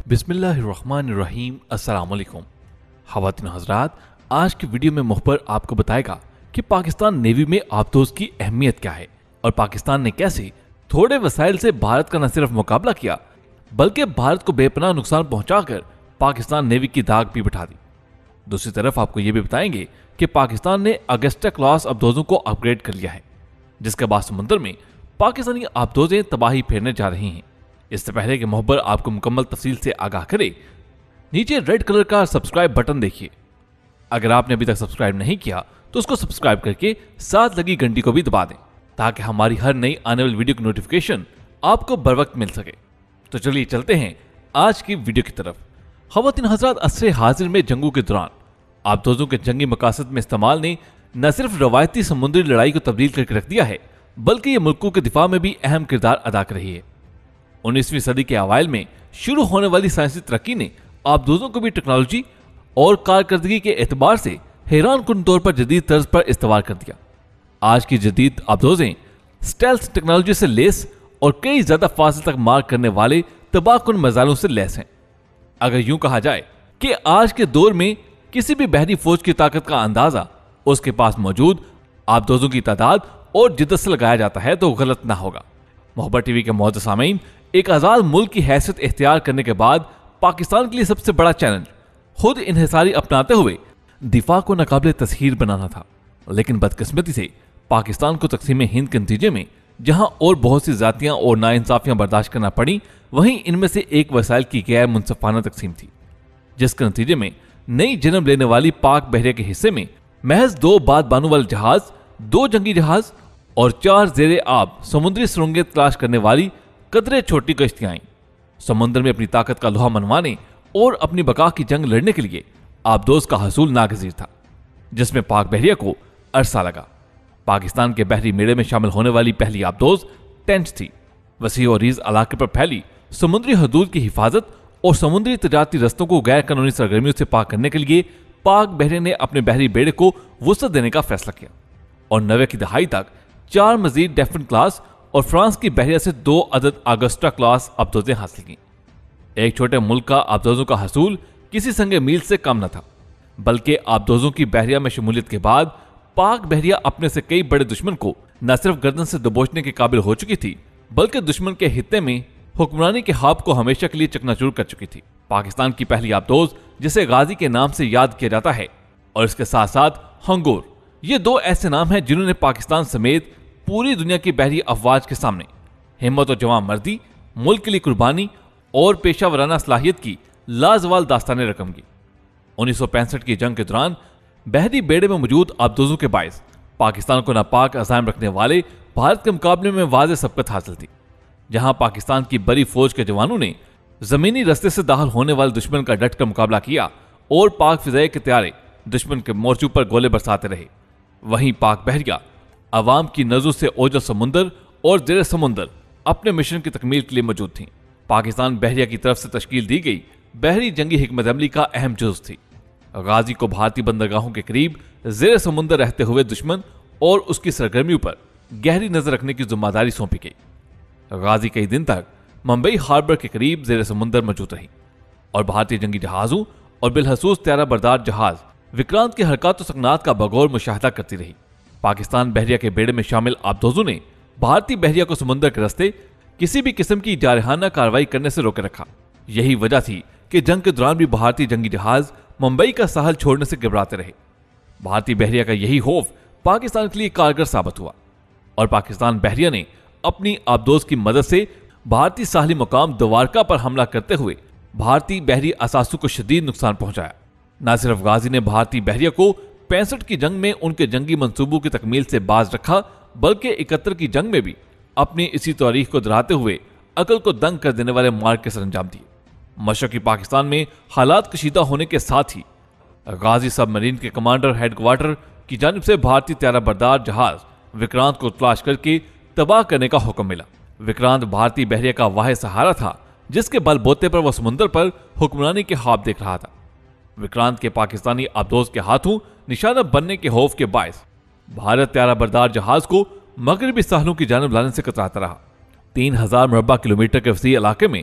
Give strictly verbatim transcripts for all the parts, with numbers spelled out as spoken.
बिस्मिल्लाहिर्रहमानिर्रहीम। अस्सलाम वालेकुम। ख़वातीन हज़रात, आज की वीडियो में मुखबर आपको बताएगा कि पाकिस्तान नेवी में आबदोज की अहमियत क्या है और पाकिस्तान ने कैसे थोड़े वसाइल से भारत का न सिर्फ मुकाबला किया बल्कि भारत को बेपनाह नुकसान पहुंचाकर पाकिस्तान नेवी की दाग भी बिठा दी। दूसरी तरफ आपको ये भी बताएंगे कि पाकिस्तान ने अगस्टा क्लास आबदोजों को अपग्रेड कर लिया है, जिसके बाद समुद्र में पाकिस्तानी आबदोजें तबाही फेरने जा रही हैं। इससे पहले कि मुखबर आपको मुकम्मल तफसील से आगाह करे, नीचे रेड कलर का सब्सक्राइब बटन देखिए। अगर आपने अभी तक सब्सक्राइब नहीं किया तो उसको सब्सक्राइब करके साथ लगी घंटी को भी दबा दें ताकि हमारी हर नई आने वाली वीडियो की नोटिफिकेशन आपको बर वक्त मिल सके। तो चलिए चलते हैं आज की वीडियो की तरफ। ख़वातीन हज़रात, असरे हाजिर में जंगों के दौरान आबदोजों के जंगी मकासद में इस्तेमाल ने न सिर्फ रवायती समुद्री लड़ाई को तब्दील करके रख दिया है बल्कि ये मुल्कों के दिफा में भी अहम किरदार अदा कर रही है। उन्नीसवीं सदी के अवाइल में शुरू होने वाली साइंसी तरक्की ने आबदोजों को भी टेक्नोलॉजी और कारकर्दगी के एतबार से हैरान कुन तौर पर जदीद तर्ज पर इस्तेमाल कर दिया। आज की जदीद आबदोजें स्टेल्थ टेक्नोलॉजी से लेस और कई ज्यादा फासले तक मार करने वाले तबाहकुन मजालों से लैस हैं। अगर यूं कहा जाए कि आज के दौर में किसी भी बहरी फौज की ताकत का अंदाजा उसके पास मौजूद आबदोजों की तादाद और जिद्दत से लगाया जाता है तो गलत ना होगा। मुखबर टीवी के मौजूद सामीन, एक आजाद मुल्क की हैसियत इख्तियार करने के बाद पाकिस्तान के लिए सबसे बड़ा चैलेंज खुद इन्हिसारी अपनाते हुए दिफा को नाकाबिले तस्हीर बनाना था। लेकिन बदकिस्मती से पाकिस्तान को तकसीम हिंद के नतीजे में जहां और बहुत सी जातियां और नाइंसाफियां बर्दाश्त करना पड़ी, वहीं इनमें से एक वसाइल की गैर मुनसफाना तकसीम थी, जिसके नतीजे में नई जन्म लेने वाली पाक बहरिया के हिस्से में महज दो बाद बानू वाले जहाज, दो जंगी जहाज और चार जेरे आब समुद्री सुरंगें तलाश करने वाली कदरे छोटी कश्तियां आईं। समुद्र में अपनी ताकत का लोहा मनवाने और अपनी बका की जंग लड़ने के लिए आबदोज का हसूल नागजीर था, जिसमें पाक बहरिया को अरसा लगा। पाकिस्तान के बहरी मेले में शामिल होने वाली पहली आबदोज टेंच थी। वसी और रीज इलाके पर फैली समुद्री हदूद की हिफाजत और समुद्री तजारती रस्तों को गैर कानूनी सरगर्मियों से पाक करने के लिए पाक बहरिया ने अपने बहरी बेड़े को वुसअत देने का फैसला किया और नवे की दहाई तक चार मजीद डेफिन क्लास और फ्रांस की बहरिया से दो अदद अगस्टा क्लास आबदोजें हासिल की। एक छोटे मुल्क का आबदोजों का हसूल किसी संगे मील से कम न था, बल्कि आबदोजों की बहरिया में शमूलियत के बाद पाक बहरिया अपने से कई बड़े दुश्मन को न सिर्फ गर्दन से दबोचने के काबिल हो चुकी थी बल्कि दुश्मन के हित्ते में हुक्मरानी के ख्वाब को हमेशा के लिए चकनाचूर कर चुकी थी। पाकिस्तान की पहली आबदोज, जिसे गाजी के नाम से याद किया जाता है, और इसके साथ साथ हंगोर, ये दो ऐसे नाम हैं जिन्होंने पाकिस्तान समेत पूरी दुनिया की बहरी अफवाज के सामने हिम्मत और जवां मर्दी, मुल्क के लिए कुर्बानी और पेशा वराना सलाहियत की लाजवाल दास्तानें रकम की। उन्नीस सौ पैंसठ की जंग के दौरान बहरी बेड़े में मौजूद आबदोजों के बायस पाकिस्तान को नापाक अज़ाइम रखने वाले भारत के मुकाबले में वाज़ेह सबकत हासिल थी, जहां पाकिस्तान की बड़ी फौज के जवानों ने जमीनी रस्ते से दाखिल होने वाले दुश्मन का डट कर मुकाबला किया और पाक फिजाई के त्यारे दुश्मन के मोर्चों पर गोले बरसाते रहे। वहीं पाक बहरिया अवाम की नजरों से ओजल समुंदर और जेर समुंदर अपने मिशन की तकमील के लिए मौजूद थी। पाकिस्तान बहरिया की तरफ से तश्कील दी गई बहरी जंगी हिकमत अमली का अहम जुज़ थी। गाजी को भारतीय बंदरगाहों के करीब जेर समुंदर रहते हुए दुश्मन और उसकी सरगर्मियों पर गहरी नजर रखने की जिम्मेदारी सौंपी गई। गाजी कई दिन तक मुंबई हार्बर के करीब जेर समुंदर मौजूद रही और भारतीय जंगी जहाजों और बिलखसूस त्यारा बरदार जहाज विक्रांत की हरकत और सकनात का बगौर मुशाहिदा करती रही। पाकिस्तान बहरिया के बेड़े में शामिल आबदोजों ने भारतीय बहरिया को समुद्र के रास्ते किसी भी किस्म की जारहाना कार्रवाई करने से रोके रखा। यही वजह थी कि जंग के दौरान भी भारतीय जंगी जहाज मुंबई का साहल छोड़ने से घबराते रहे। भारतीय बहरिया का यही खौफ पाकिस्तान के लिए कारगर साबित हुआ और पाकिस्तान बहरिया ने अपनी आबदोज की मदद से भारतीय साहली मुकाम द्वारका पर हमला करते हुए भारतीय बहरी असासों को शदीद नुकसान पहुंचाया। न सिर्फ गाजी ने भारतीय बहरिया को पैंसठ की जंग में उनके जंगी मंसूबों की तकमील से बाज रखा, बल्कि इकहत्तर की जंग में भी अपनी इसी तारीख को दोहराते हुए अकल को दंग कर देने वाले मार्ग के सरंजाम दिए। मशरकी पाकिस्तान में हालात कशीदा होने के साथ ही गाजी सबमरीन के कमांडर हेडक्वार्टर की जानिब से भारतीय त्यारा बरदार जहाज विक्रांत को तलाश करके तबाह करने का हुक्म मिला। विक्रांत भारतीय बहरिया का वाहिद सहारा था जिसके बलबूते पर वह समुद्र पर हुक्मरानी के ख्वाब देख रहा था। विक्रांत के पाकिस्तानी आबदोज के हाथों निशाना बनने के खौफ के बायस भारत त्यारा बरदार जहाज को मगरबी साहलों की जानिब लाने से कतराता रहा। तीन हजार मुरब्बा किलोमीटर के वसी इलाके में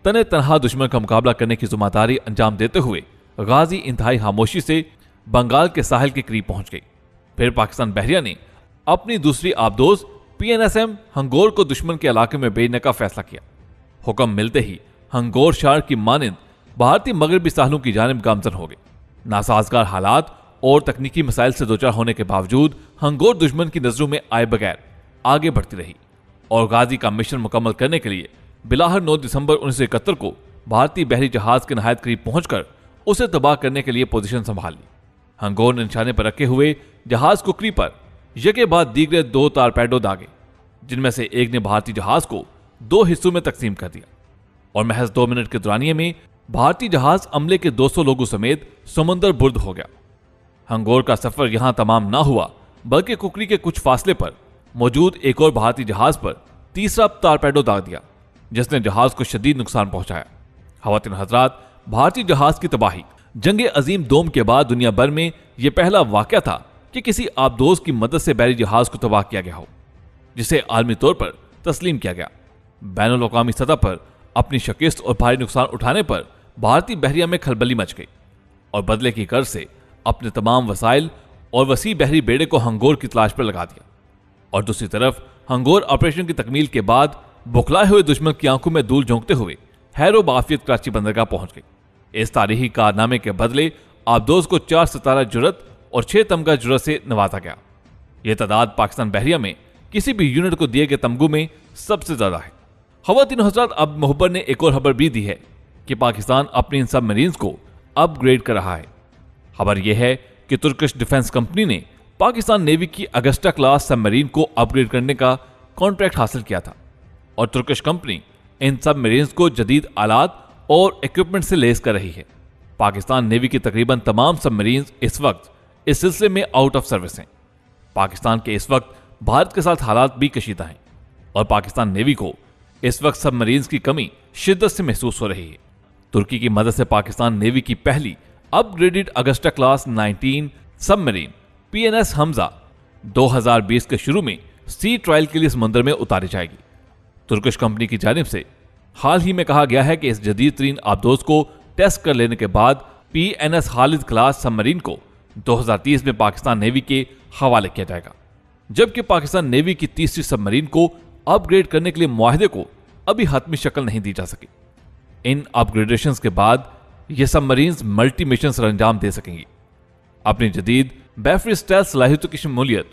तने तनहा दुश्मन का मुकाबला करने की जिम्मेदारी अंजाम देते हुए गाजी इंतहाई खामोशी से बंगाल के साहिल के करीब पहुंच गई। फिर पाकिस्तान बहरिया ने अपनी दूसरी आबदोज P N S M Hangor को दुश्मन के इलाके में भेजने का फैसला किया। हुक्म मिलते ही हंगोर शार की मानिंद भारतीय मगरबी साहलों की जानिब गामजन हो गई। नासाजगार हालात और तकनीकी मसाइल से दो चार होने के बावजूद हंगोर दुश्मन की नजरों में आए बगैर आगे बढ़ती रही और गाजी का मिशन मुकम्मल करने के लिए बिलाहर नौ दिसंबर उन्नीस सौ इकहत्तर को भारतीय बहरी जहाज के नहायत करीब पहुंचकर उसे तबाह करने के लिए पोजीशन संभाल ली। हंगोर ने निशाने पर रखे हुए जहाज कुकरी पर यके बाद दीगरे दो टारपेडो दागे, जिनमें से एक ने भारतीय जहाज को दो हिस्सों में तकसीम कर दिया और महज दो मिनट के दौरानिये में भारतीय जहाज अमले के दो सौ लोगों समेत समुंदर बुर्द हो गया। हंगोर का सफर यहां तमाम ना हुआ, बल्कि कुकरी के कुछ फासले पर मौजूद एक और भारतीय जहाज पर तीसरा टारपेडो दाग दिया, जिसने जहाज को शदीद नुकसान पहुंचाया। खवातीन हजरात, भारतीय जहाज की तबाही जंग अजीम दोम के बाद दुनिया भर में यह पहला वाकया था कि किसी आबदोज की मदद से बहरी जहाज को तबाह किया गया हो, जिसे आलमी तौर पर तस्लीम किया गया। बैनुल अक़वामी सतह पर अपनी शिकस्त और भारी नुकसान उठाने पर भारतीय बहरिया में खलबली मच गई और बदले की कर्ज से अपने तमाम वसाइल और वसी बहरी बेड़े को हंगोर की तलाश पर लगा दिया। और दूसरी तरफ हंगोर ऑपरेशन की तकमील के बाद बुखलाए हुए दुश्मन की आंखों में धूल झोंकते हुए हैरो बाफियत कराची बंदरगाह पहुंच गई। इस तारीखी कारनामे के बदले आबदोज को चार सितारा जुरत और छह तमगा जुरत से नवाजा गया। यह तादाद पाकिस्तान बहरिया में किसी भी यूनिट को दिए गए तमगों में सबसे ज्यादा है। खवातीन हज़रात, अब मुखबर ने एक और खबर भी दी है कि पाकिस्तान अपनी इन सबमरीन्स को अपग्रेड कर रहा है। खबर यह है कि तुर्किश डिफेंस कंपनी ने पाकिस्तान नेवी की अगस्टा क्लास सबमरीन को अपग्रेड करने का कॉन्ट्रैक्ट हासिल किया था और तुर्किश कंपनी इन सबमरीन्स को जदीद आलात और इक्विपमेंट से लेस कर रही है। पाकिस्तान नेवी की तकरीबन तमाम सबमरीन्स इस वक्त इस सिलसिले में आउट ऑफ सर्विस हैं। पाकिस्तान के इस वक्त भारत के साथ हालात भी कशीदा हैं और पाकिस्तान नेवी को इस वक्त सबमरीन्स की कमी शिद्दत से महसूस हो रही है। तुर्की की मदद से पाकिस्तान नेवी की पहली upgraded Agosta class nineteen submarine P N S Hamza दो हज़ार बीस के शुरू में सी ट्रायल के लिए समुद्र में उतारी जाएगी। तुर्किश कंपनी की जानिब से हाल ही में कहा गया है कि इस जदीद तरीन आबदोज को टेस्ट कर लेने के बाद P N S Khalid class submarine को दो हज़ार तीस में पाकिस्तान नेवी के हवाले किया जाएगा, जबकि पाकिस्तान नेवी की तीसरी सबमरीन को अपग्रेड करने के लिए मुआहदे को अभी हतमी शक्ल नहीं दी जा सकी। इन अपग्रेडेशंस के बाद ये सबमरीन्स मल्टी मिशन सरंजाम दे सकेंगी। अपनी जदीद बैटरी स्टाइल सलाहियतों की शमूलियत,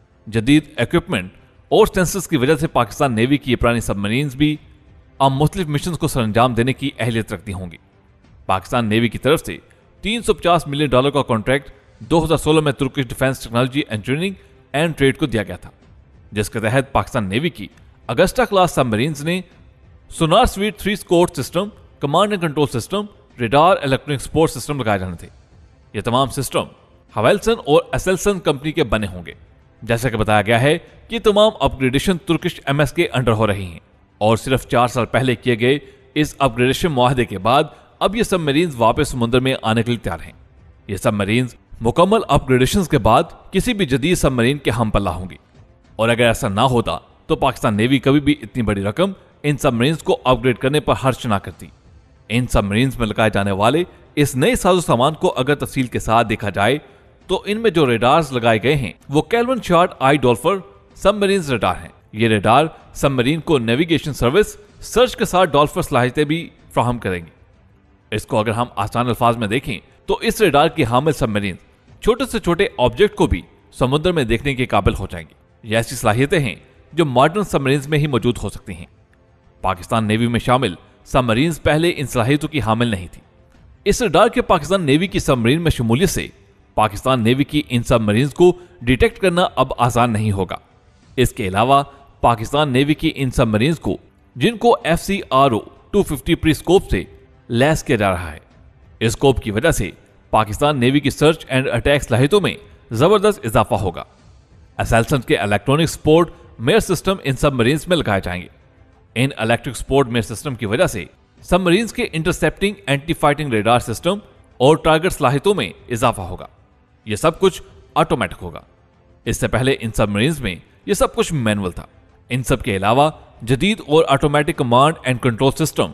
जदीद इक्विपमेंट और सेंसर्स की वजह से पाकिस्तान नेवी की ये पुरानी सबमरीन्स भी अब मुख्तलिफ मिशन को सरंजाम देने की अहलियत रखती होंगी। पाकिस्तान नेवी की तरफ से तीन सौ पचास मिलियन डॉलर का कॉन्ट्रैक्ट दो हज़ार सोलह में Turkish defence technology engineering and trade को दिया गया था, जिसके तहत पाकिस्तान नेवी की अगस्टा क्लास सबमरीन्स ने sonar suite three score system, command and control system, radar, electronic support system लगाए जाने थे। ये तमाम सिस्टम हवेल्सन और एसेल्सन कंपनी के बने होंगे। जैसा कि बताया गया है कि तमाम अपग्रेडेशन तुर्किश एम एस के अंडर हो रही हैं और सिर्फ चार साल पहले किए गए इस अपग्रेडेशन मुआहदे के बाद अब ये सबमरीन्स वापस समुद्र में आने के लिए तैयार हैं। ये सबमरीन्स मुकम्मल अपग्रेडेशन के बाद किसी भी जदीद सबमरीन के हम पल्ला होंगी और अगर ऐसा ना होता तो पाकिस्तान नेवी कभी भी इतनी बड़ी रकम इन सबमरीन्स को अपग्रेड करने पर खर्च ना करती। इन सबमरीन्स में लगाए जाने वाले इस नए साजो सामान को अगर तफसील के साथ देखा जाए तो इनमें जो रेडार्स लगाए गए हैं वो कैल्विन शार्ट आई डॉल्फर सबमरीन्स रेडार हैं। ये रेडार सबमरीन को नेविगेशन सर्विस, सर्च के साथ डॉल्फर सलाहियतें भी फ्राहम करेंगे। इसको अगर हम आसान अल्फाज में देखें तो इस रेडार की हामिल सबमरीन छोटे से छोटे ऑब्जेक्ट को भी समुद्र में देखने के काबिल हो जाएंगी। ये ऐसी सलाहियतें हैं जो मॉडर्न सबमरीन्स में ही मौजूद हो सकती हैं। पाकिस्तान नेवी में शामिल सबमरीन्स पहले इन सलाहियतों की हामिल नहीं थी। इस रेडार के पाकिस्तान नेवी की सबमरीन में शमूलियत से पाकिस्तान नेवी की इन सबमरीन्स को डिटेक्ट करना अब आसान नहीं होगा। इसके अलावा पाकिस्तान नेवी की इन सबमरीन्स को, जिनको F C R O two fifty periscope से लैस किया जा रहा है, इस स्कोप की वजह से पाकिस्तान नेवी की सर्च एंड अटैक सलाहियतों में जबरदस्त इजाफा होगा। एसेल्सन के इलेक्ट्रॉनिक सपोर्ट मेयर सिस्टम इन सबमरीन्स में लगाए जाएंगे। इन इलेक्ट्रिक सपोर्ट मेयर सिस्टम की वजह से सबमरीन्स के intercepting, anti fighting radar system और टारगेट सलाहियतों में इजाफा होगा। यह सब कुछ ऑटोमेटिक होगा। इससे पहले इन सबमरीन्स में यह सब कुछ मैनुअल था। इन सब के अलावा जदीद और automatic command and control system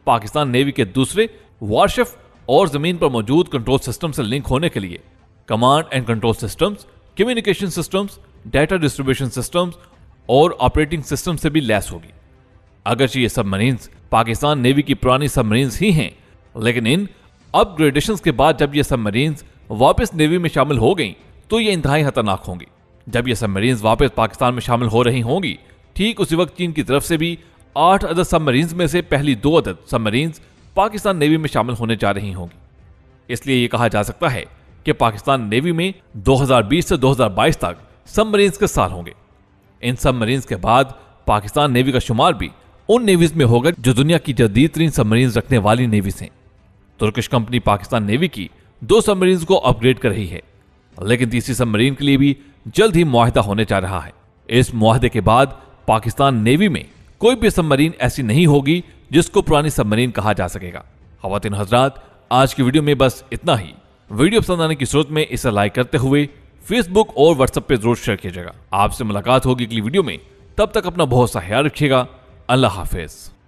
Pakistan navy के दूसरे वारशिप और जमीन पर मौजूद कंट्रोल सिस्टम से लिंक होने के लिए command and control systems, communication systems, data distribution systems और ऑपरेटिंग सिस्टम से भी लैस होगी। अगरचे ये सबमरीन्स पाकिस्तान नेवी की पुरानी सबमरीन्स ही हैं, लेकिन इन अपग्रेडेशंस के बाद जब ये सबमरीन्स वापस नेवी में शामिल हो गई तो ये इंतहाई खतरनाक होंगी। जब ये सबमरीन्स वापस पाकिस्तान में शामिल हो रही होंगी, ठीक उसी वक्त चीन की तरफ से भी आठ अदद सबमरीन्स में से पहली दो अदद सबमरीन्स पाकिस्तान नेवी में शामिल होने जा रही होंगी। इसलिए ये कहा जा सकता है कि पाकिस्तान नेवी में दो हज़ार बीस से दो हज़ार बाईस तक सबमरीन्स के साल होंगे। इन सबमरीन्स के बाद पाकिस्तान नेवी का शुमार भी उन नेवीज में होगा जो दुनिया की जदीद तरीन सबमरीन्स रखने वाली नेवीज हैं। तुर्किश कंपनी पाकिस्तान नेवी की दो सबमरीन्स को अपग्रेड कर रही है, लेकिन तीसरी सबमरीन के लिए भी जल्द ही मुआहदा होने जा रहा है। इस मुआहदे के बाद पाकिस्तान नेवी में कोई भी सबमरीन ऐसी नहीं होगी जिसको पुरानी सबमरीन कहा जा सकेगा। ख़वातीन हज़रात, आज की वीडियो में बस इतना ही। वीडियो पसंद आने की सूरत में इसे लाइक करते हुए फेसबुक और व्हाट्सएप पे जरूर शेयर कीजिएगा। आपसे मुलाकात होगी अगली वीडियो में, तब तक अपना बहुत सा ख्याल रखिएगा। अल्लाह हाफिज।